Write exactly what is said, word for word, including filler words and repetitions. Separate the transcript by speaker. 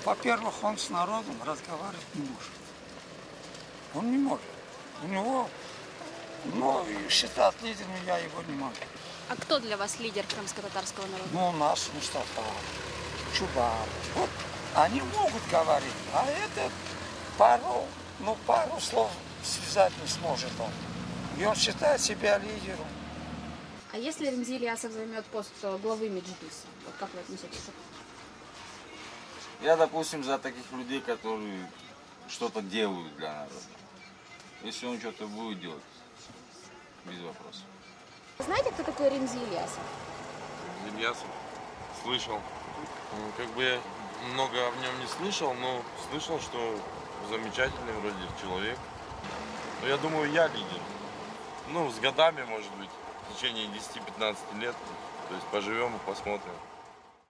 Speaker 1: Во-первых, он с народом разговаривать не может. Он не может. У него, ну, считать лидером я его не могу.
Speaker 2: А кто для вас лидер крымско-татарского народа?
Speaker 1: Ну, у нас Мустафа, Чубар. Вот они могут говорить, а этот пару, ну, пару слов связать не сможет он. И он считает себя лидером.
Speaker 2: А если Ремзи Ильясов займет пост главы Меджлиса, вот как вы отнесетесь?
Speaker 3: Я, допустим, за таких людей, которые что-то делают для народа. Если он что-то будет делать, без вопросов.
Speaker 2: Знаете, кто такой Ремзи Ильясов?
Speaker 4: Ильясов? Слышал. Как бы я много о нем не слышал, но слышал, что замечательный вроде человек. Но я думаю, я лидер. Ну, с годами, может быть, в течение десяти-пятнадцати лет. То есть поживем и посмотрим.